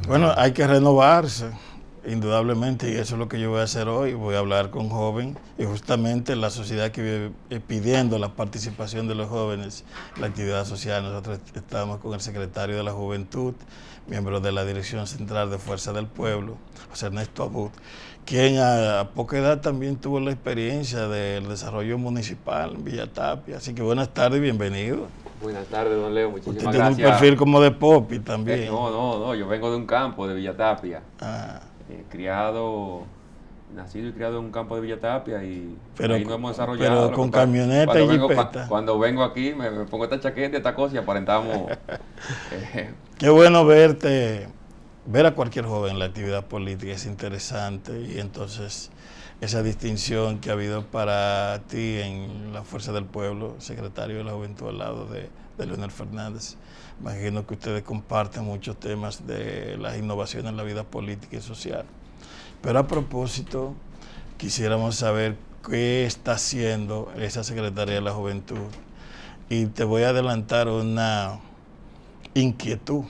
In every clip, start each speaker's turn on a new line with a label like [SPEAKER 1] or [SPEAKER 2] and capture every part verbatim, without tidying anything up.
[SPEAKER 1] Bueno, hay que renovarse, indudablemente, y eso es lo que yo voy a hacer hoy. Voy a hablar con jóvenes y justamente la sociedad que vive pidiendo la participación de los jóvenes en la actividad social. Nosotros estamos con el secretario de la Juventud, miembro de la Dirección Central de Fuerza del Pueblo, José Ernesto Abud, quien a, a poca edad también tuvo la experiencia del desarrollo municipal en Villa Tapia. Así que buenas tardes y bienvenido.
[SPEAKER 2] Buenas tardes, don Leo, muchísimas
[SPEAKER 1] Usted
[SPEAKER 2] gracias.
[SPEAKER 1] tiene un perfil como de Popi también.
[SPEAKER 2] Eh, no, no, no, yo vengo de un campo de Villa Tapia,
[SPEAKER 1] Ah.
[SPEAKER 2] eh, criado, nacido y criado en un campo de Villa Tapia y
[SPEAKER 1] pero,
[SPEAKER 2] ahí no hemos desarrollado.
[SPEAKER 1] Pero con camioneta
[SPEAKER 2] cuando
[SPEAKER 1] y
[SPEAKER 2] vengo,
[SPEAKER 1] jipeta.
[SPEAKER 2] Cuando vengo aquí me, me pongo esta chaqueta, esta cosa y aparentamos. eh,
[SPEAKER 1] Qué bueno verte, ver a cualquier joven en la actividad política es interesante, y entonces esa distinción que ha habido para ti en la Fuerza del Pueblo, secretario de la Juventud al lado de, de Leonel Fernández. Imagino que ustedes comparten muchos temas de las innovaciones en la vida política y social. Pero a propósito, quisiéramos saber qué está haciendo esa Secretaría de la Juventud. Y te voy a adelantar una inquietud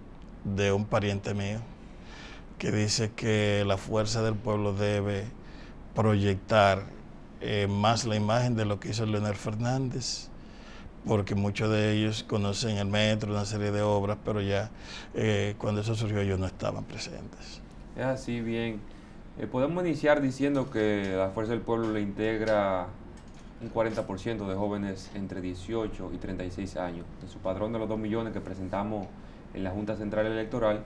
[SPEAKER 1] de un pariente mío que dice que la Fuerza del Pueblo debe proyectar eh, más la imagen de lo que hizo Leonel Fernández, porque muchos de ellos conocen el metro, una serie de obras, pero ya eh, cuando eso surgió ellos no estaban presentes.
[SPEAKER 2] Es así, bien. Eh, podemos iniciar diciendo que la Fuerza del Pueblo le integra un cuarenta por ciento de jóvenes entre dieciocho y treinta y seis años. De su padrón de los dos millones que presentamos en la Junta Central Electoral,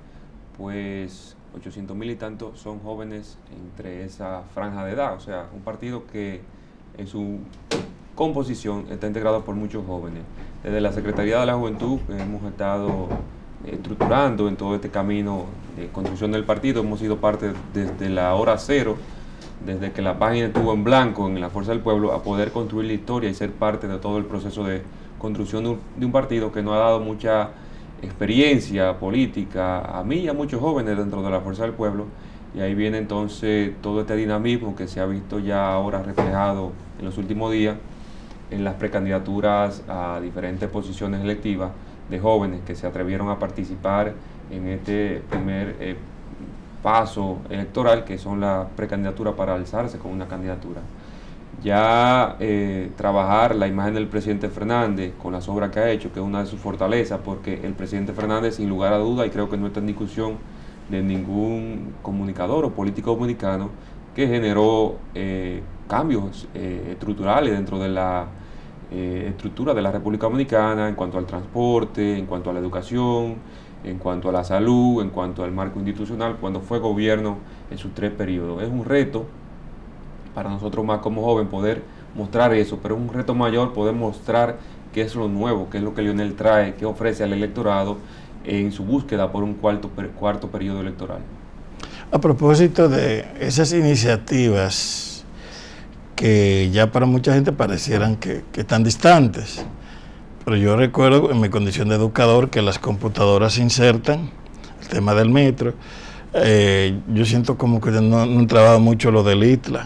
[SPEAKER 2] pues ochocientos mil y tantos son jóvenes entre esa franja de edad. O sea, un partido que en su composición está integrado por muchos jóvenes. Desde la Secretaría de la Juventud hemos estado estructurando en todo este camino de construcción del partido. Hemos sido parte desde la hora cero, desde que la página estuvo en blanco en la Fuerza del Pueblo, a poder construir la historia y ser parte de todo el proceso de construcción de un, de un partido que nos ha dado mucha experiencia política a mí y a muchos jóvenes dentro de la Fuerza del Pueblo. Y ahí viene entonces todo este dinamismo que se ha visto ya ahora reflejado en los últimos días en las precandidaturas a diferentes posiciones electivas de jóvenes que se atrevieron a participar en este primer eh, paso electoral, que son las precandidaturas para alzarse con una candidatura. Ya eh, trabajar la imagen del presidente Fernández con las obras que ha hecho, que es una de sus fortalezas, porque el presidente Fernández, sin lugar a duda, y creo que no está en discusión de ningún comunicador o político dominicano, que generó eh, cambios eh, estructurales dentro de la eh, estructura de la República Dominicana en cuanto al transporte, en cuanto a la educación, en cuanto a la salud, en cuanto al marco institucional, cuando fue gobierno en sus tres periodos. Es un reto para nosotros más como joven poder mostrar eso, pero es un reto mayor poder mostrar qué es lo nuevo, qué es lo que Leonel trae, qué ofrece al electorado en su búsqueda por un cuarto, cuarto periodo electoral.
[SPEAKER 1] A propósito de esas iniciativas que ya para mucha gente parecieran que, que están distantes, pero yo recuerdo en mi condición de educador que las computadoras se insertan, el tema del metro. Eh, yo siento como que no, no trabaja mucho lo del I T L A.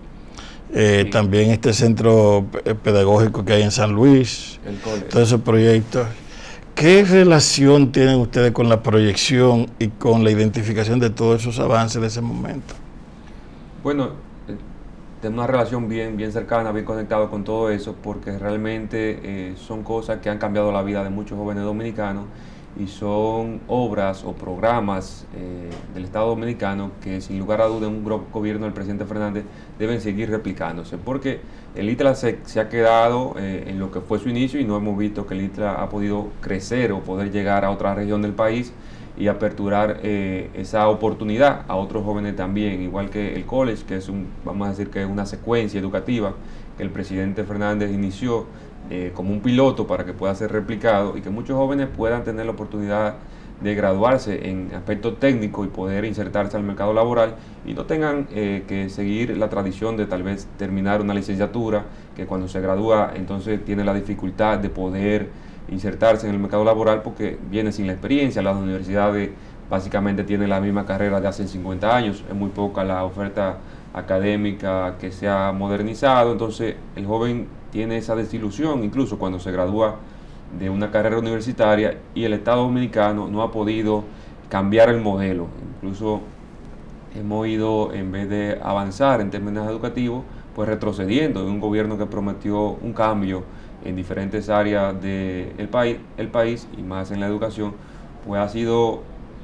[SPEAKER 1] Eh, sí. También este centro pedagógico que hay en San Luis,
[SPEAKER 2] el cole.
[SPEAKER 1] Todos esos proyectos. ¿Qué relación tienen ustedes con la proyección y con la identificación de todos esos avances de ese momento?
[SPEAKER 2] Bueno, tenemos una relación bien, bien cercana, bien conectada con todo eso, porque realmente eh, son cosas que han cambiado la vida de muchos jóvenes dominicanos y son obras o programas eh, del Estado Dominicano que sin lugar a duda en un gobierno del presidente Fernández deben seguir replicándose, porque el I T L A se, se ha quedado eh, en lo que fue su inicio y no hemos visto que el I T L A ha podido crecer o poder llegar a otra región del país y aperturar eh, esa oportunidad a otros jóvenes también, igual que el college, que es un, vamos a decir que es una secuencia educativa que el presidente Fernández inició eh, como un piloto para que pueda ser replicado y que muchos jóvenes puedan tener la oportunidad de graduarse en aspectos técnicos y poder insertarse al mercado laboral y no tengan eh, que seguir la tradición de tal vez terminar una licenciatura, que cuando se gradúa entonces tiene la dificultad de poder insertarse en el mercado laboral porque viene sin la experiencia. Las universidades básicamente tienen la misma carrera de hace cincuenta años, es muy poca la oferta académica que se ha modernizado, entonces el joven tiene esa desilusión incluso cuando se gradúa de una carrera universitaria y el Estado Dominicano no ha podido cambiar el modelo. Incluso hemos ido, en vez de avanzar en términos educativos, pues retrocediendo de un gobierno que prometió un cambio en diferentes áreas del país, el país y más en la educación, pues ha sido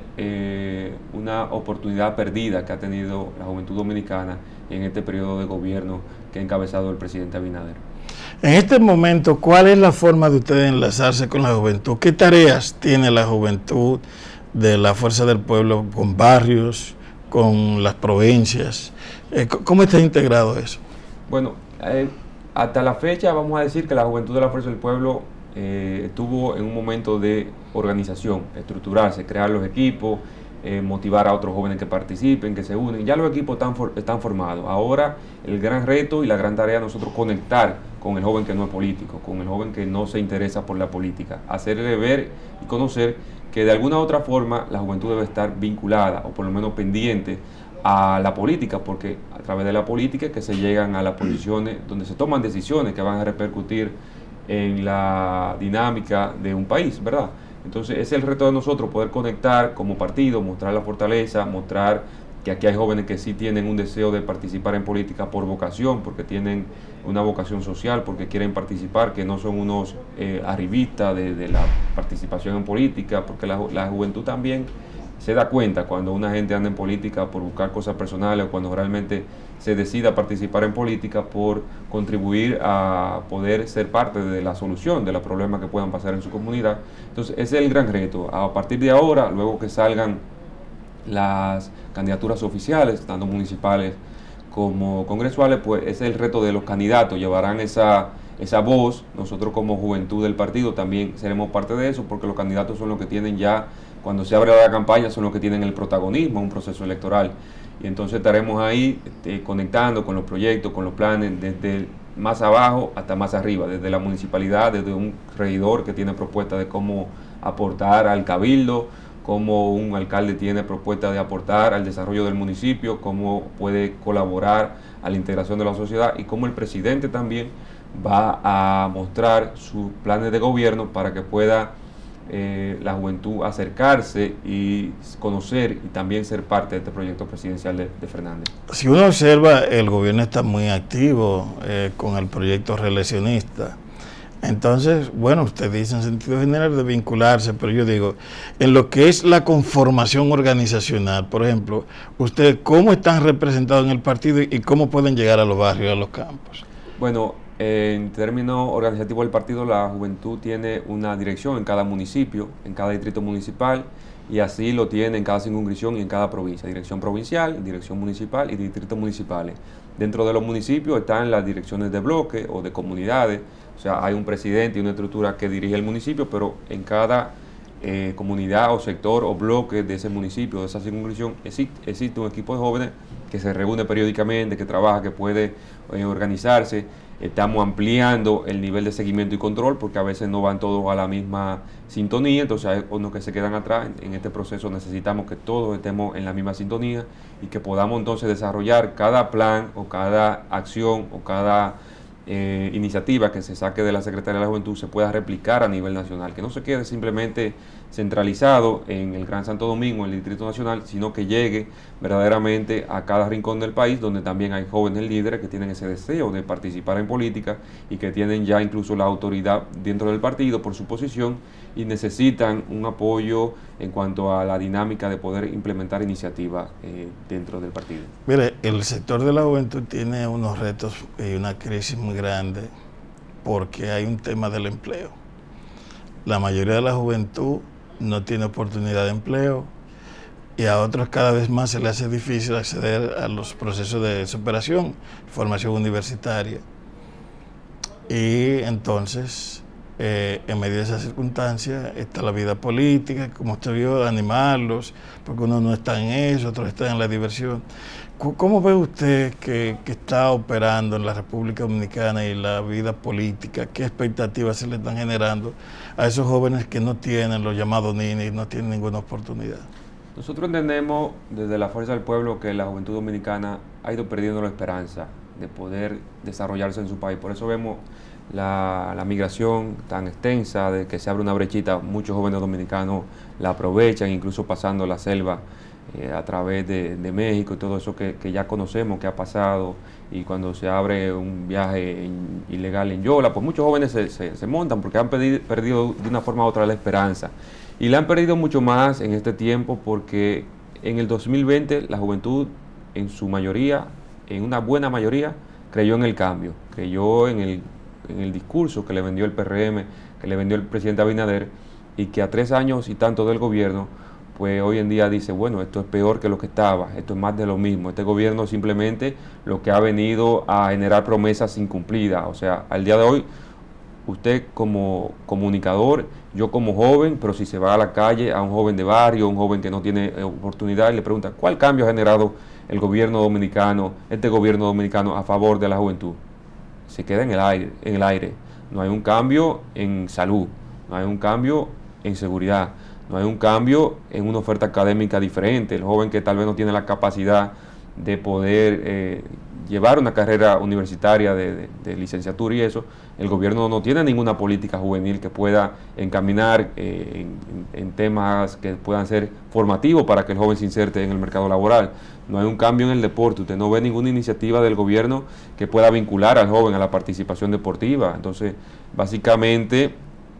[SPEAKER 2] eh, una oportunidad perdida que ha tenido la juventud dominicana en este periodo de gobierno que ha encabezado el presidente Abinader.
[SPEAKER 1] En este momento, ¿cuál es la forma de ustedes enlazarse con la juventud? ¿Qué tareas tiene la juventud de la Fuerza del Pueblo con barrios, con las provincias? ¿Cómo está integrado eso?
[SPEAKER 2] Bueno, eh, hasta la fecha vamos a decir que la juventud de la Fuerza del Pueblo eh, estuvo en un momento de organización, estructurarse, crear los equipos, eh, motivar a otros jóvenes que participen, que se unen. Ya los equipos están, for, están formados. Ahora el gran reto y la gran tarea de nosotros conectar con el joven que no es político, con el joven que no se interesa por la política, hacerle ver y conocer que de alguna u otra forma la juventud debe estar vinculada o por lo menos pendiente a la política, porque a través de la política es que se llegan a las posiciones donde se toman decisiones que van a repercutir en la dinámica de un país, ¿verdad? Entonces es el reto de nosotros poder conectar como partido, mostrar la fortaleza, mostrar que aquí hay jóvenes que sí tienen un deseo de participar en política por vocación, porque tienen una vocación social, porque quieren participar, que no son unos eh, arribistas de, de la participación en política, porque la, la juventud también se da cuenta cuando una gente anda en política por buscar cosas personales o cuando realmente se decida participar en política por contribuir a poder ser parte de la solución de los problemas que puedan pasar en su comunidad. Entonces ese es el gran reto. A partir de ahora, luego que salgan las candidaturas oficiales, tanto municipales como congresuales, pues ese es el reto de los candidatos, llevarán esa, esa voz. Nosotros como juventud del partido también seremos parte de eso, porque los candidatos son los que tienen ya, cuando se abre la campaña, son los que tienen el protagonismo en un proceso electoral. Y entonces estaremos ahí este, conectando con los proyectos, con los planes, desde más abajo hasta más arriba, desde la municipalidad, desde un regidor que tiene propuestas de cómo aportar al cabildo, cómo un alcalde tiene propuestas de aportar al desarrollo del municipio, cómo puede colaborar a la integración de la sociedad y cómo el presidente también va a mostrar sus planes de gobierno para que pueda eh, la juventud acercarse y conocer y también ser parte de este proyecto presidencial de, de Fernández.
[SPEAKER 1] Si uno observa, el gobierno está muy activo eh, con el proyecto reeleccionista. Entonces, bueno, usted dice en sentido general de vincularse, pero yo digo, en lo que es la conformación organizacional, por ejemplo, ¿ustedes cómo están representados en el partido y cómo pueden llegar a los barrios, a los campos?
[SPEAKER 2] Bueno, en términos organizativos del partido, la juventud tiene una dirección en cada municipio, en cada distrito municipal, y así lo tiene en cada circunscripción y en cada provincia, dirección provincial, dirección municipal y distritos municipales. Dentro de los municipios están las direcciones de bloque o de comunidades, o sea, hay un presidente y una estructura que dirige el municipio, pero en cada eh, comunidad o sector o bloque de ese municipio, de esa circunscripción, existe, existe un equipo de jóvenes que se reúne periódicamente, que trabaja, que puede eh, organizarse. Estamos ampliando el nivel de seguimiento y control porque a veces no van todos a la misma sintonía, entonces hay unos que se quedan atrás. En este proceso necesitamos que todos estemos en la misma sintonía y que podamos entonces desarrollar cada plan o cada acción o cada eh, iniciativa que se saque de la Secretaría de la Juventud se pueda replicar a nivel nacional, que no se quede simplemente centralizado en el Gran Santo Domingo, en el Distrito Nacional, sino que llegue verdaderamente a cada rincón del país, donde también hay jóvenes líderes que tienen ese deseo de participar en política y que tienen ya incluso la autoridad dentro del partido por su posición y necesitan un apoyo en cuanto a la dinámica de poder implementar iniciativas eh, dentro del partido.
[SPEAKER 1] Mire, el sector de la juventud tiene unos retos y una crisis muy grande porque hay un tema del empleo. La mayoría de la juventud no tiene oportunidad de empleo y a otros cada vez más se les hace difícil acceder a los procesos de superación, formación universitaria. Y entonces, eh, en medio de esas circunstancias, está la vida política, como usted vio, animarlos, porque uno no está en eso, otros están en la diversión. ¿Cómo ve usted que, que está operando en la República Dominicana y la vida política? ¿Qué expectativas se le están generando a esos jóvenes que no tienen los llamados ninis, no tienen ninguna oportunidad?
[SPEAKER 2] Nosotros entendemos desde la Fuerza del Pueblo que la juventud dominicana ha ido perdiendo la esperanza de poder desarrollarse en su país. Por eso vemos la, la migración tan extensa, de que se abre una brechita, muchos jóvenes dominicanos la aprovechan, incluso pasando la selva eh, a través de, de México y todo eso que, que ya conocemos que ha pasado, y cuando se abre un viaje en, ilegal en Yola, pues muchos jóvenes se, se, se montan porque han perdido, perdido de una forma u otra la esperanza, y la han perdido mucho más en este tiempo porque en el dos mil veinte la juventud en su mayoría, en una buena mayoría, creyó en el cambio, creyó en el, en el discurso que le vendió el P R M, que le vendió el presidente Abinader, y que a tres años y tanto del gobierno, pues hoy en día dice, bueno, esto es peor que lo que estaba, esto es más de lo mismo. Este gobierno simplemente lo que ha venido a generar promesas incumplidas. O sea, al día de hoy, usted como comunicador, yo como joven, pero si se va a la calle a un joven de barrio, un joven que no tiene oportunidad, y le pregunta, ¿cuál cambio ha generado el gobierno dominicano, este gobierno dominicano a favor de la juventud? Se queda en el aire, en el aire. No hay un cambio en salud, no hay un cambio en seguridad, no hay un cambio en una oferta académica diferente. El joven que tal vez no tiene la capacidad de poder eh, llevar una carrera universitaria de, de, de licenciatura y eso, el gobierno no tiene ninguna política juvenil que pueda encaminar eh, en, en temas que puedan ser formativos para que el joven se inserte en el mercado laboral. No hay un cambio en el deporte, usted no ve ninguna iniciativa del gobierno que pueda vincular al joven a la participación deportiva. Entonces, básicamente,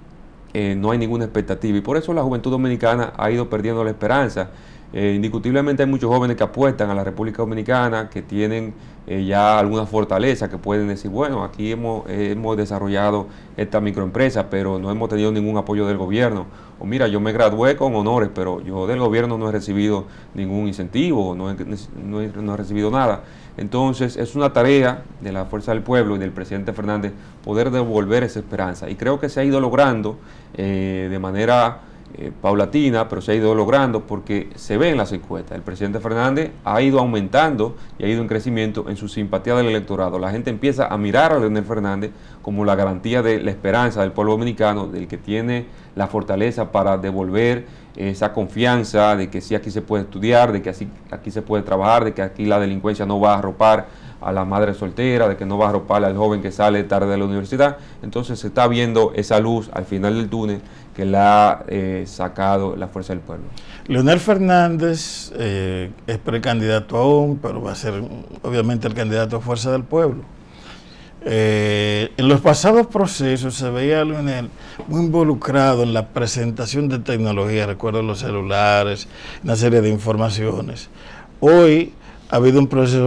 [SPEAKER 2] eh, no hay ninguna expectativa, y por eso la juventud dominicana ha ido perdiendo la esperanza. Eh, indiscutiblemente hay muchos jóvenes que apuestan a la República Dominicana, que tienen eh, ya alguna fortaleza, que pueden decir, bueno, aquí hemos, eh, hemos desarrollado esta microempresa, pero no hemos tenido ningún apoyo del gobierno. O mira, yo me gradué con honores, pero yo del gobierno no he recibido ningún incentivo, no he, no he, no he recibido nada. Entonces es una tarea de la Fuerza del Pueblo y del presidente Fernández poder devolver esa esperanza, y creo que se ha ido logrando eh, de manera Eh, paulatina, pero se ha ido logrando porque se ve en las encuestas. El presidente Fernández ha ido aumentando y ha ido en crecimiento en su simpatía del electorado. La gente empieza a mirar a Leonel Fernández como la garantía de la esperanza del pueblo dominicano, del que tiene la fortaleza para devolver esa confianza de que sí, aquí se puede estudiar, de que así, aquí se puede trabajar, de que aquí la delincuencia no va a arropar a la madre soltera, de que no va a arropar al joven que sale tarde de la universidad. Entonces se está viendo esa luz al final del túnel que la ha eh, sacado la Fuerza del Pueblo.
[SPEAKER 1] Leonel Fernández eh, es precandidato aún, pero va a ser obviamente el candidato a Fuerza del Pueblo. Eh, en los pasados procesos se veía a Leonel muy involucrado en la presentación de tecnología, recuerdo los celulares, una serie de informaciones. Hoy ha habido un proceso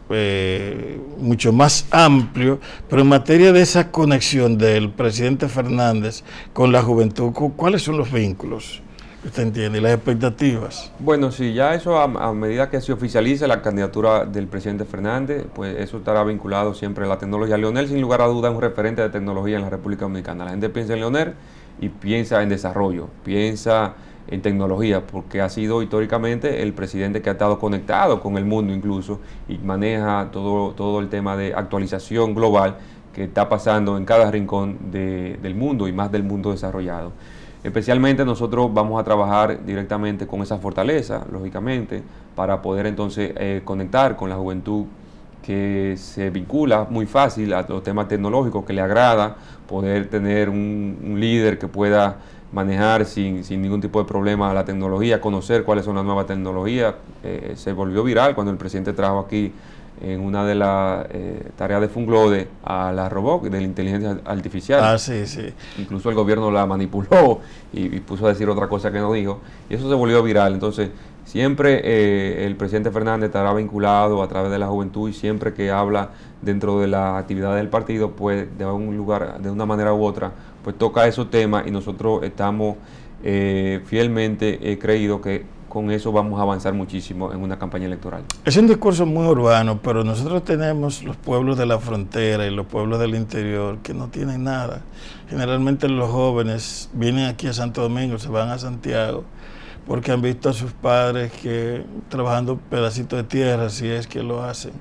[SPEAKER 1] Eh, mucho más amplio, pero en materia de esa conexión del presidente Fernández con la juventud, ¿cuáles son los vínculos que usted entiende y las expectativas?
[SPEAKER 2] Bueno, sí, ya eso a, a medida que se oficialice la candidatura del presidente Fernández, pues eso estará vinculado siempre a la tecnología. Leonel, sin lugar a duda, es un referente de tecnología en la República Dominicana. La gente piensa en Leonel y piensa en desarrollo, piensa en tecnología, porque ha sido históricamente el presidente que ha estado conectado con el mundo incluso, y maneja todo, todo el tema de actualización global que está pasando en cada rincón de, del mundo, y más del mundo desarrollado. Especialmente nosotros vamos a trabajar directamente con esa fortaleza, lógicamente, para poder entonces eh, conectar con la juventud que se vincula muy fácil a los temas tecnológicos, que le agrada poder tener un, un líder que pueda manejar sin, sin ningún tipo de problema la tecnología, conocer cuáles son las nuevas tecnologías. Eh, se volvió viral cuando el presidente trajo aquí en una de las eh, tareas de Funglode a la robot de la inteligencia artificial.
[SPEAKER 1] Ah, sí, sí.
[SPEAKER 2] Incluso el gobierno la manipuló y, y puso a decir otra cosa que no dijo, y eso se volvió viral. Entonces, siempre eh, el presidente Fernández estará vinculado a través de la juventud, y siempre que habla dentro de la actividad del partido, pues de un lugar, de una manera u otra, pues toca esos temas, y nosotros estamos eh, fielmente eh, creídos que con eso vamos a avanzar muchísimo en una campaña electoral.
[SPEAKER 1] Es un discurso muy urbano, pero nosotros tenemos los pueblos de la frontera y los pueblos del interior que no tienen nada. Generalmente los jóvenes vienen aquí a Santo Domingo, se van a Santiago, porque han visto a sus padres que trabajando pedacitos de tierra, si es que lo hacen.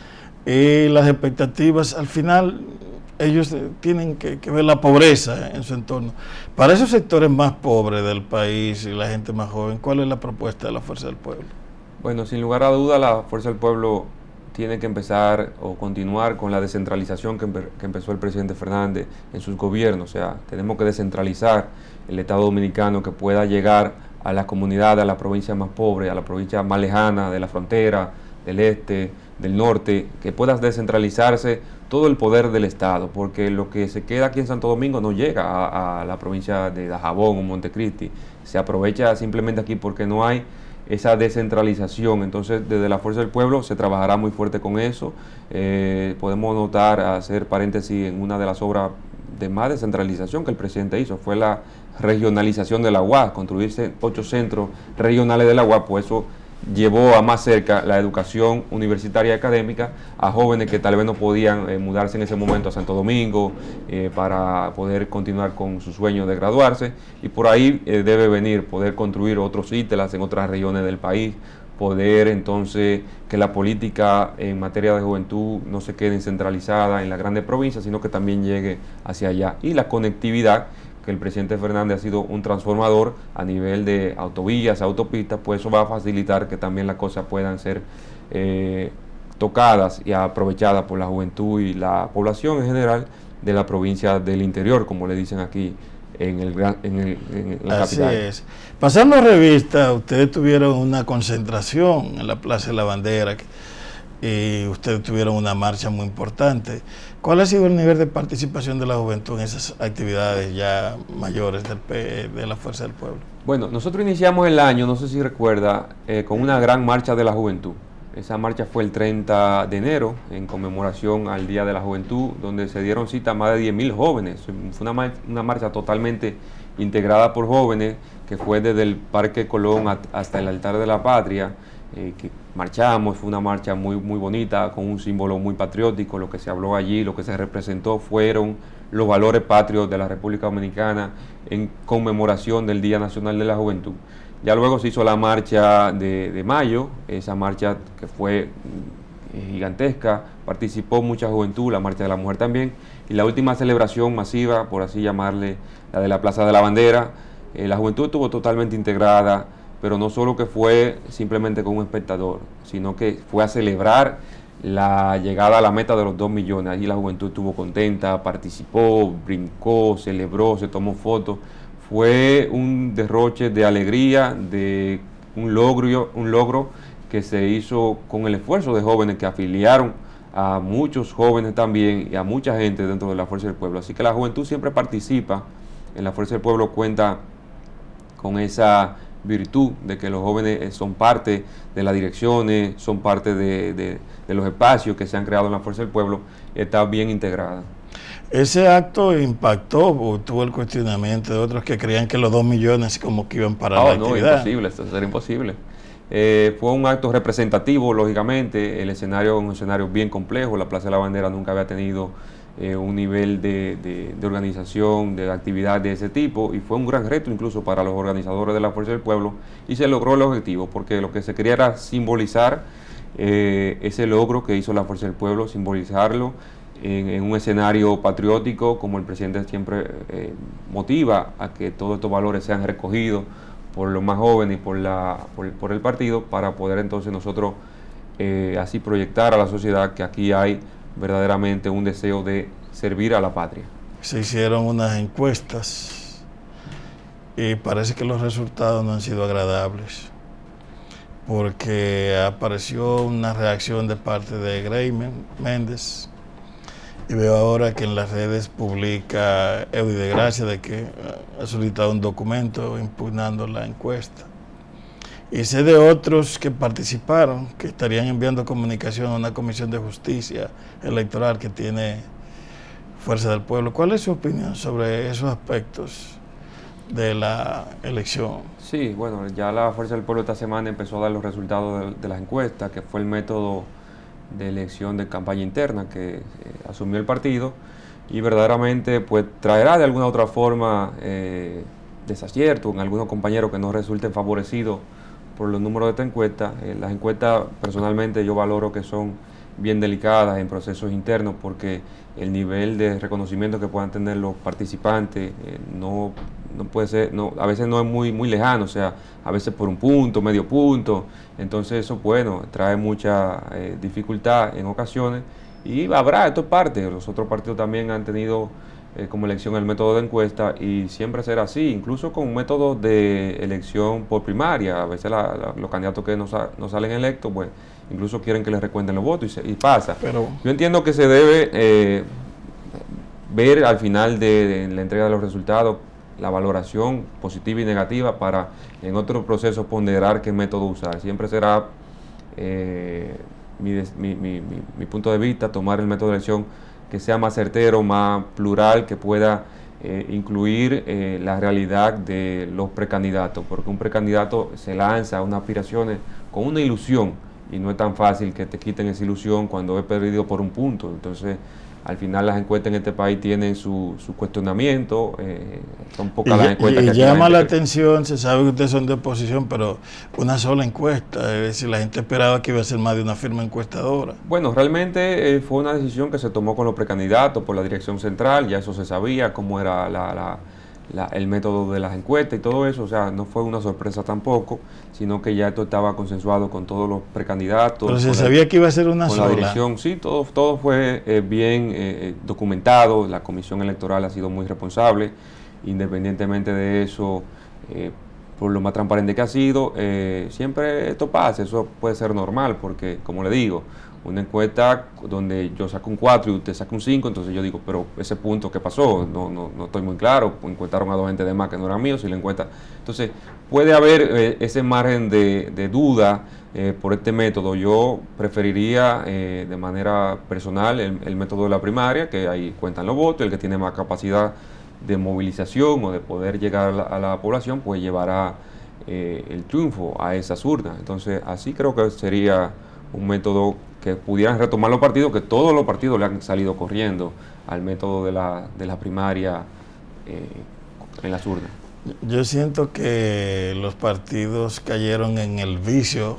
[SPEAKER 1] Y las expectativas, al final, ellos tienen que, que ver la pobreza en su entorno. Para esos sectores más pobres del país y la gente más joven, ¿cuál es la propuesta de la Fuerza del Pueblo?
[SPEAKER 2] Bueno, sin lugar a duda, la Fuerza del Pueblo tiene que empezar o continuar con la descentralización que, empe que empezó el presidente Fernández en sus gobiernos. O sea, tenemos que descentralizar el Estado dominicano, que pueda llegar a las comunidades, a las provincias más pobres, a las provincias más lejanas de la frontera, del este, del norte, que pueda descentralizarse todo el poder del Estado, porque lo que se queda aquí en Santo Domingo no llega a, a la provincia de Dajabón o Montecristi, se aprovecha simplemente aquí porque no hay esa descentralización. Entonces, desde la Fuerza del Pueblo se trabajará muy fuerte con eso. Eh, podemos notar, hacer paréntesis, en una de las obras de más descentralización que el presidente hizo, fue la regionalización de la U A S, construirse ocho centros regionales de la U A S, pues eso llevó a más cerca la educación universitaria y académica a jóvenes que tal vez no podían eh, mudarse en ese momento a Santo Domingo eh, para poder continuar con su sueño de graduarse, y por ahí eh, debe venir poder construir otros ítelas en otras regiones del país, poder entonces que la política en materia de juventud no se quede centralizada en las grandes provincias, sino que también llegue hacia allá. Y la conectividad, que el presidente Fernández ha sido un transformador a nivel de autovías, autopistas, pues eso va a facilitar que también las cosas puedan ser eh, tocadas y aprovechadas por la juventud y la población en general de la provincia del interior, como le dicen aquí en, el, en, el, en la
[SPEAKER 1] Así
[SPEAKER 2] capital.
[SPEAKER 1] Es. Pasando revista, ustedes tuvieron una concentración en la Plaza de la Bandera y ustedes tuvieron una marcha muy importante. ¿Cuál ha sido el nivel de participación de la juventud en esas actividades ya mayores del P, de la Fuerza del Pueblo?
[SPEAKER 2] Bueno, nosotros iniciamos el año, no sé si recuerda, eh, con una gran marcha de la juventud. Esa marcha fue el treinta de enero, en conmemoración al Día de la Juventud, donde se dieron cita a más de diez mil jóvenes. Fue una, una marcha totalmente integrada por jóvenes, que fue desde el Parque Colón hasta el Altar de la Patria, eh, que marchamos. Fue una marcha muy, muy bonita, con un símbolo muy patriótico. Lo que se habló allí, lo que se representó fueron los valores patrios de la República Dominicana en conmemoración del Día Nacional de la Juventud. Ya luego se hizo la marcha de, de mayo, esa marcha que fue gigantesca, participó mucha juventud, la marcha de la mujer también, y la última celebración masiva, por así llamarle, la de la Plaza de la Bandera. Eh, la juventud estuvo totalmente integrada, pero no solo que fue simplemente con un espectador, sino que fue a celebrar la llegada a la meta de los dos millones. Allí la juventud estuvo contenta, participó, brincó, celebró, se tomó fotos. Fue un derroche de alegría, de un logro, un logro que se hizo con el esfuerzo de jóvenes que afiliaron a muchos jóvenes también y a mucha gente dentro de la Fuerza del Pueblo. Así que la juventud siempre participa, en la Fuerza del Pueblo cuenta con esa virtud de que los jóvenes son parte de las direcciones, son parte de, de, de los espacios que se han creado en la Fuerza del Pueblo, está bien integrada.
[SPEAKER 1] Ese acto impactó, o tuvo el cuestionamiento de otros que creían que los dos millones como que iban para
[SPEAKER 2] oh,
[SPEAKER 1] la
[SPEAKER 2] no,
[SPEAKER 1] actividad.
[SPEAKER 2] Imposible, esto sería imposible. Eh, fue un acto representativo, lógicamente. El escenario es un escenario bien complejo. La Plaza de la Bandera nunca había tenido eh, un nivel de, de, de organización, de actividad de ese tipo, y fue un gran reto incluso para los organizadores de la Fuerza del Pueblo, y se logró el objetivo, porque lo que se quería era simbolizar eh, ese logro que hizo la Fuerza del Pueblo, simbolizarlo En, en un escenario patriótico, como el presidente siempre eh, motiva a que todos estos valores sean recogidos por los más jóvenes y por, la, por, por el partido, para poder entonces nosotros eh, así proyectar a la sociedad que aquí hay verdaderamente un deseo de servir a la patria.
[SPEAKER 1] Se hicieron unas encuestas y parece que los resultados no han sido agradables, porque apareció una reacción de parte de Grey Méndez. Y veo ahora que en las redes publica Eudy de Gracia de que ha solicitado un documento impugnando la encuesta. Y sé de otros que participaron, que estarían enviando comunicación a una comisión de justicia electoral que tiene Fuerza del Pueblo. ¿Cuál es su opinión sobre esos aspectos de la elección?
[SPEAKER 2] Sí, bueno, ya la Fuerza del Pueblo esta semana empezó a dar los resultados de, de las encuestas, que fue el método de elección de campaña interna que eh, asumió el partido, y verdaderamente pues traerá de alguna otra forma eh, desacierto en algunos compañeros que no resulten favorecidos por los números de esta encuesta. Eh, las encuestas personalmente yo valoro que son bien delicadas en procesos internos porque el nivel de reconocimiento que puedan tener los participantes eh, no, no puede ser, no, a veces no es muy, muy lejano, o sea, a veces por un punto, medio punto, entonces eso, bueno, trae mucha eh, dificultad en ocasiones y habrá, esto es parte, los otros partidos también han tenido eh, como elección el método de encuesta y siempre será así, incluso con métodos de elección por primaria, a veces la, la, los candidatos que no, sa no salen electos, pues incluso quieren que les recuenten los votos y, se, y pasa. Pero yo entiendo que se debe eh, ver al final de, de la entrega de los resultados la valoración positiva y negativa para en otro proceso ponderar qué método usar. Siempre será eh, mi, mi, mi, mi, mi punto de vista tomar el método de elección que sea más certero, más plural, que pueda eh, incluir eh, la realidad de los precandidatos, porque un precandidato se lanza a unas aspiraciones con una ilusión y no es tan fácil que te quiten esa ilusión cuando he perdido por un punto. Entonces, al final las encuestas en este país tienen su, su cuestionamiento, eh, son pocas las encuestas
[SPEAKER 1] y,
[SPEAKER 2] que...
[SPEAKER 1] Y llama la atención, se sabe que ustedes son de oposición, pero una sola encuesta, es decir, la gente esperaba que iba a ser más de una firma encuestadora.
[SPEAKER 2] Bueno, realmente eh, fue una decisión que se tomó con los precandidatos por la dirección central, ya eso se sabía, cómo era la... la La, el método de las encuestas y todo eso, o sea, no fue una sorpresa tampoco, sino que ya esto estaba consensuado con todos los precandidatos.
[SPEAKER 1] Pero se sabía
[SPEAKER 2] el,
[SPEAKER 1] que iba a ser una
[SPEAKER 2] con
[SPEAKER 1] sola.
[SPEAKER 2] La dirección, sí, todo, todo fue eh, bien eh, documentado, la comisión electoral ha sido muy responsable, independientemente de eso, eh, por lo más transparente que ha sido, eh, siempre esto pasa, eso puede ser normal, porque como le digo, una encuesta donde yo saco un cuatro y usted saca un cinco, entonces yo digo, pero ese punto, ¿qué pasó? No, no, no estoy muy claro, encuestaron a dos gente de más que no eran míos, si la encuesta... Entonces, puede haber eh, ese margen de, de duda eh, por este método. Yo preferiría eh, de manera personal el, el método de la primaria, que ahí cuentan los votos, el que tiene más capacidad de movilización o de poder llegar a la, a la población, pues llevará eh, el triunfo a esas urnas. Entonces, así creo que sería un método que pudieran retomar los partidos, que todos los partidos le han salido corriendo al método de la, de la primaria eh, en las urnas.
[SPEAKER 1] Yo siento que los partidos cayeron en el vicio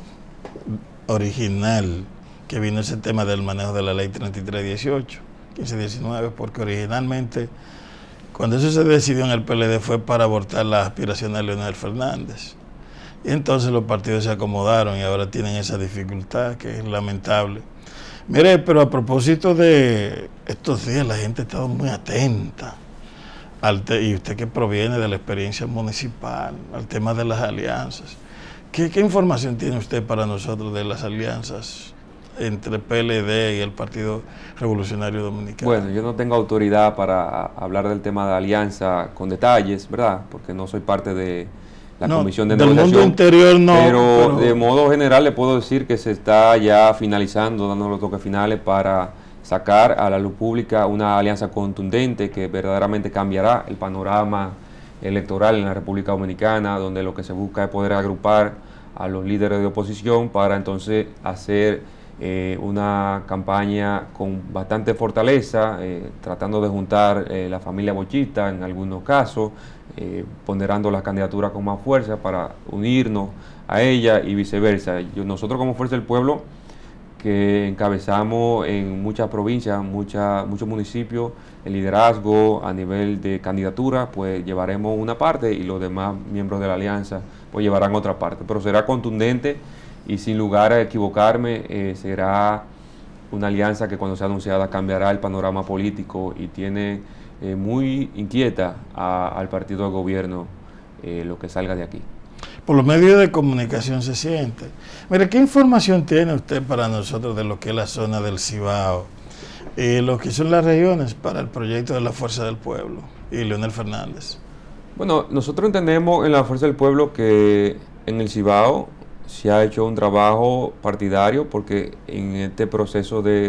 [SPEAKER 1] original que vino ese tema del manejo de la ley treinta y tres dieciocho, quince diecinueve, porque originalmente cuando eso se decidió en el P L D fue para abortar las aspiraciones de Leonel Fernández. Y entonces los partidos se acomodaron y ahora tienen esa dificultad que es lamentable. Mire, pero a propósito de estos días, la gente ha estado muy atenta, al te y usted que proviene de la experiencia municipal, al tema de las alianzas. ¿Qué, qué información tiene usted para nosotros de las alianzas entre P L D y el Partido Revolucionario Dominicano?
[SPEAKER 2] Bueno, yo no tengo autoridad para hablar del tema de alianza con detalles, ¿verdad? Porque no soy parte de la no, comisión de
[SPEAKER 1] del
[SPEAKER 2] negociación,
[SPEAKER 1] mundo interior no,
[SPEAKER 2] pero,
[SPEAKER 1] pero
[SPEAKER 2] de modo general le puedo decir que se está ya finalizando, dando los toques finales para sacar a la luz pública una alianza contundente que verdaderamente cambiará el panorama electoral en la República Dominicana, donde lo que se busca es poder agrupar a los líderes de oposición para entonces hacer eh, una campaña con bastante fortaleza, eh, tratando de juntar eh, la familia bochista en algunos casos, Eh, ponderando las candidaturas con más fuerza para unirnos a ella y viceversa. Yo, nosotros como Fuerza del Pueblo, que encabezamos en muchas provincias, mucha, muchos municipios, el liderazgo a nivel de candidatura, pues llevaremos una parte y los demás miembros de la alianza pues llevarán otra parte. Pero será contundente y sin lugar a equivocarme, eh, será una alianza que cuando sea anunciada cambiará el panorama político y tiene Eh, muy inquieta a, al partido de gobierno eh, lo que salga de aquí.
[SPEAKER 1] Por los medios de comunicación se siente. Mire, ¿qué información tiene usted para nosotros de lo que es la zona del Cibao y lo que son las regiones para el proyecto de la Fuerza del Pueblo y Leonel Fernández?
[SPEAKER 2] Bueno, nosotros entendemos en la Fuerza del Pueblo que en el Cibao se ha hecho un trabajo partidario porque en este proceso de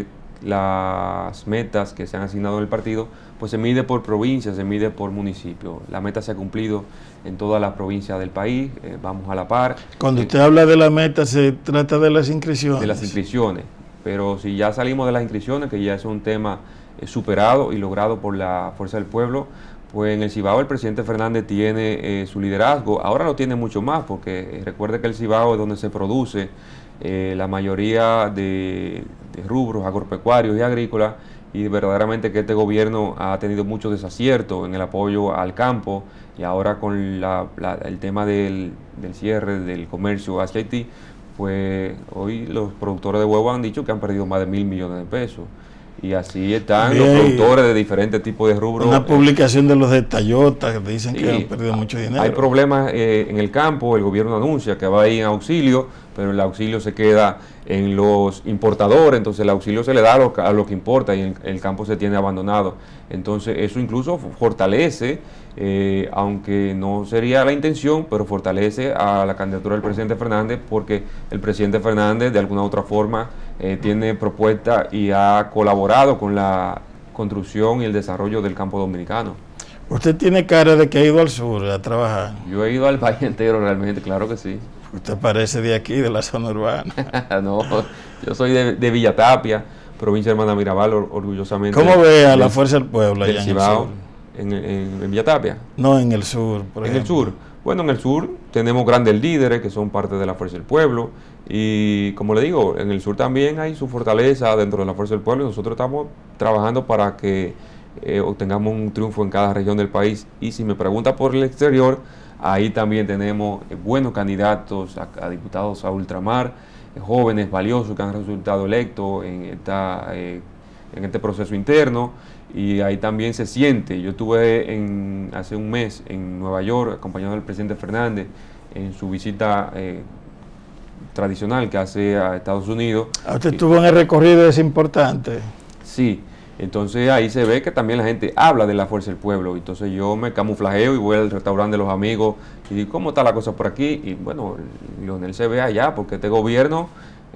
[SPEAKER 2] las metas que se han asignado en el partido, pues se mide por provincia, se mide por municipio. La meta se ha cumplido en todas las provincias del país, eh, vamos a la par.
[SPEAKER 1] Cuando
[SPEAKER 2] eh,
[SPEAKER 1] usted habla de la meta, se trata de las inscripciones.
[SPEAKER 2] De las inscripciones, pero si ya salimos de las inscripciones, que ya es un tema eh, superado y logrado por la Fuerza del Pueblo, Pues en el Cibao el presidente Fernández tiene eh, su liderazgo, ahora lo tiene mucho más, porque eh, recuerde que el Cibao es donde se produce eh, la mayoría de, de rubros agropecuarios y agrícolas, y verdaderamente que este gobierno ha tenido mucho desacierto en el apoyo al campo, y ahora con la, la, el tema del, del cierre del comercio hacia Haití, pues hoy los productores de huevo han dicho que han perdido más de mil millones de pesos. Y así están
[SPEAKER 1] Bien,
[SPEAKER 2] los productores de diferentes tipos de rubros.
[SPEAKER 1] Una publicación de los de Toyota que dicen
[SPEAKER 2] sí,
[SPEAKER 1] que han perdido mucho dinero.
[SPEAKER 2] Hay problemas eh, en el campo, el gobierno anuncia que va a ir en auxilio, pero el auxilio se queda en los importadores, entonces el auxilio se le da a lo, a lo que importa y el, el campo se tiene abandonado. Entonces eso incluso fortalece, eh, aunque no sería la intención, pero fortalece a la candidatura del presidente Fernández, porque el presidente Fernández de alguna u otra forma eh, tiene propuesta y ha colaborado con la construcción y el desarrollo del campo dominicano.
[SPEAKER 1] Usted tiene cara de que ha ido al sur a trabajar.
[SPEAKER 2] Yo he ido al país entero realmente, claro que sí.
[SPEAKER 1] Usted parece de aquí, de la zona urbana.
[SPEAKER 2] No, yo soy de, de Villa Tapia, provincia de Hermana Mirabal, or, orgullosamente.
[SPEAKER 1] ¿Cómo ve a
[SPEAKER 2] del,
[SPEAKER 1] la Fuerza del Pueblo allá
[SPEAKER 2] del
[SPEAKER 1] en el
[SPEAKER 2] Cibao,
[SPEAKER 1] sur?
[SPEAKER 2] En, en, en Villa Tapia?
[SPEAKER 1] No, en el sur, por
[SPEAKER 2] En
[SPEAKER 1] ejemplo.
[SPEAKER 2] el sur. Bueno, en el sur tenemos grandes líderes que son parte de la Fuerza del Pueblo, y como le digo, en el sur también hay su fortaleza dentro de la Fuerza del Pueblo, y nosotros estamos trabajando para que eh, obtengamos un triunfo en cada región del país. Y si me pregunta por el exterior, ahí también tenemos eh, buenos candidatos a, a diputados a ultramar, eh, jóvenes valiosos que han resultado electos en, esta, eh, en este proceso interno, y ahí también se siente. Yo estuve en, hace un mes en Nueva York acompañado del presidente Fernández en su visita eh, tradicional que hace a Estados Unidos.
[SPEAKER 1] ¿Usted estuvo en el recorrido ese importante?
[SPEAKER 2] Sí. Entonces ahí se ve que también la gente habla de la Fuerza del Pueblo. Entonces yo me camuflajeo y voy al restaurante de los amigos y digo, ¿cómo está la cosa por aquí? Y bueno, Leonel se ve allá porque este gobierno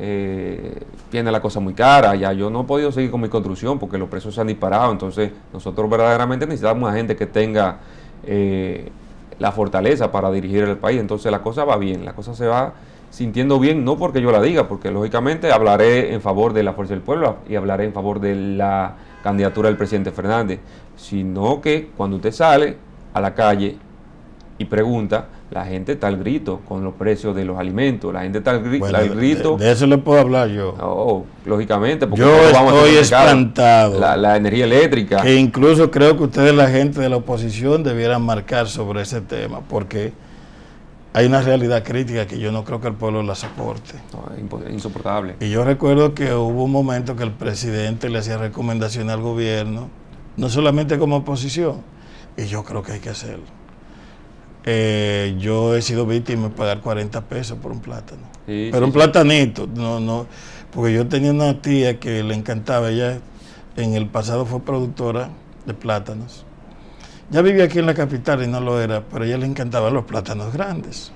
[SPEAKER 2] eh, tiene la cosa muy cara. Ya yo no he podido seguir con mi construcción porque los precios se han disparado. Entonces nosotros verdaderamente necesitamos a gente que tenga eh, la fortaleza para dirigir el país. Entonces la cosa va bien, la cosa se va sintiendo bien, no porque yo la diga, porque lógicamente hablaré en favor de la Fuerza del Pueblo y hablaré en favor de la candidatura del presidente Fernández, sino que cuando usted sale a la calle y pregunta, la gente está al grito con los precios de los alimentos, la gente está al, gri
[SPEAKER 1] bueno,
[SPEAKER 2] al grito.
[SPEAKER 1] De, de eso le puedo hablar yo.
[SPEAKER 2] Oh, lógicamente, porque
[SPEAKER 1] yo
[SPEAKER 2] vamos
[SPEAKER 1] estoy
[SPEAKER 2] a
[SPEAKER 1] espantado.
[SPEAKER 2] La, la energía eléctrica.
[SPEAKER 1] Que incluso creo que ustedes, la gente de la oposición, debieran marcar sobre ese tema, porque hay una realidad crítica que yo no creo que el pueblo la soporte.
[SPEAKER 2] No, es insoportable.
[SPEAKER 1] Y yo recuerdo que hubo un momento que el presidente le hacía recomendaciones al gobierno, no solamente como oposición, y yo creo que hay que hacerlo. Eh, yo he sido víctima de pagar cuarenta pesos por un plátano.
[SPEAKER 2] Sí,
[SPEAKER 1] Pero
[SPEAKER 2] sí,
[SPEAKER 1] un
[SPEAKER 2] sí.
[SPEAKER 1] platanito, no, no, porque yo tenía una tía que le encantaba, ella en el pasado fue productora de plátanos. Ya vivía aquí en la capital y no lo era, pero a ella le encantaban los plátanos grandes.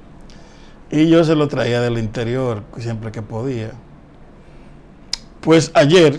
[SPEAKER 1] Y yo se lo traía del interior siempre que podía. Pues ayer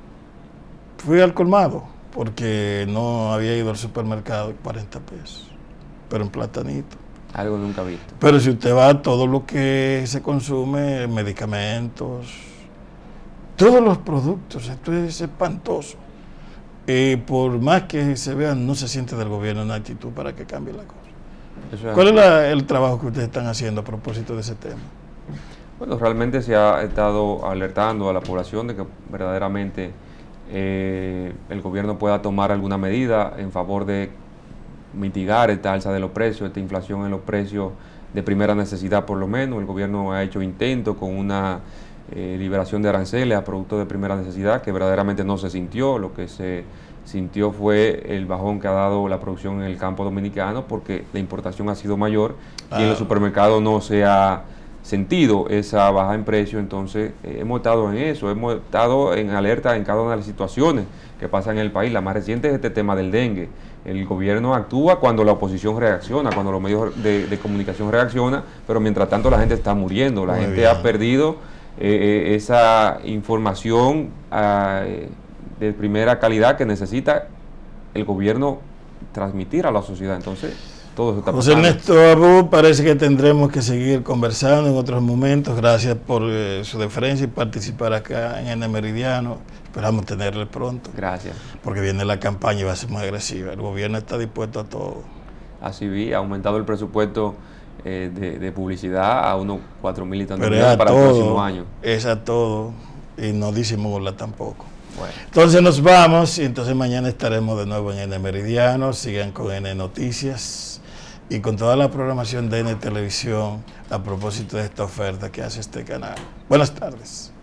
[SPEAKER 1] fui al colmado porque no había ido al supermercado, cuarenta pesos, pero un platanito.
[SPEAKER 2] Algo nunca visto.
[SPEAKER 1] Pero si usted va a todo lo que se consume, medicamentos, todos los productos, esto es espantoso. Eh, por más que se vean, no se siente del gobierno una actitud para que cambie la cosa.
[SPEAKER 2] Eso es
[SPEAKER 1] ¿Cuál es la, el trabajo que ustedes están haciendo a propósito de ese tema?
[SPEAKER 2] Bueno, realmente se ha estado alertando a la población de que verdaderamente eh, el gobierno pueda tomar alguna medida en favor de mitigar esta alza de los precios, esta inflación en los precios de primera necesidad por lo menos. El gobierno ha hecho intentos con una eh, liberación de aranceles a productos de primera necesidad que verdaderamente no se sintió. Lo que se sintió fue el bajón que ha dado la producción en el campo dominicano porque la importación ha sido mayor ah. y en los supermercados no se ha sentido esa baja en precio. Entonces eh, hemos estado en eso, hemos estado en alerta en cada una de las situaciones que pasan en el país. La más reciente es este tema del dengue. El gobierno actúa cuando la oposición reacciona, cuando los medios de, de comunicación reaccionan, pero mientras tanto la gente está muriendo, la Muy gente bien. ha perdido eh, esa información eh, de primera calidad que necesita el gobierno transmitir a la sociedad. Entonces todo eso está
[SPEAKER 1] José
[SPEAKER 2] pasando.
[SPEAKER 1] Ernesto Abud, parece que tendremos que seguir conversando en otros momentos. Gracias por eh, su deferencia y participar acá en N Meridiano. Esperamos tenerle pronto.
[SPEAKER 2] Gracias.
[SPEAKER 1] Porque viene la campaña y va a ser muy agresiva. El gobierno está dispuesto a todo.
[SPEAKER 2] Así vi, ha aumentado el presupuesto eh, de, de publicidad a unos cuatro mil y tantos
[SPEAKER 1] Pero
[SPEAKER 2] millones
[SPEAKER 1] es a
[SPEAKER 2] para el próximo
[SPEAKER 1] todo,
[SPEAKER 2] año.
[SPEAKER 1] es a todo y no disimula tampoco.
[SPEAKER 2] Bueno.
[SPEAKER 1] Entonces nos vamos y entonces mañana estaremos de nuevo en N Meridiano. Sigan con N Noticias y con toda la programación de N Televisión a propósito de esta oferta que hace este canal. Buenas tardes.